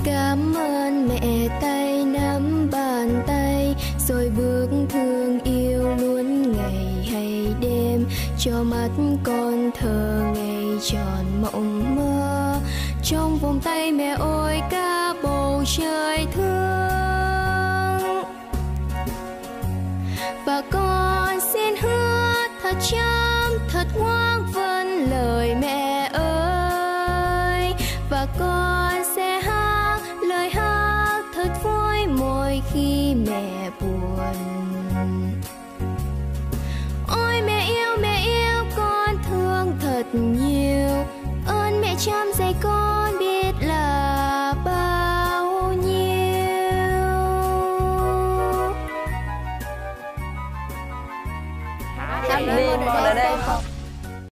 Cảm ơn mẹ tay nắm bàn tay, rồi bước thương yêu luôn ngày hay đêm, cho mắt con thơ ngày tròn mộng mơ. Trong vòng tay mẹ ôi cả bầu trời thương. Và con xin hứa thật chăm thật ngoan vâng lời mẹ ơi. Và con sẽ hát lời hát thật vui mỗi khi mẹ buồn. Ôi mẹ yêu con thương thật nhiều, ơn mẹ chăm dạy con biết là bao nhiêu. Hát đi, con ở đây.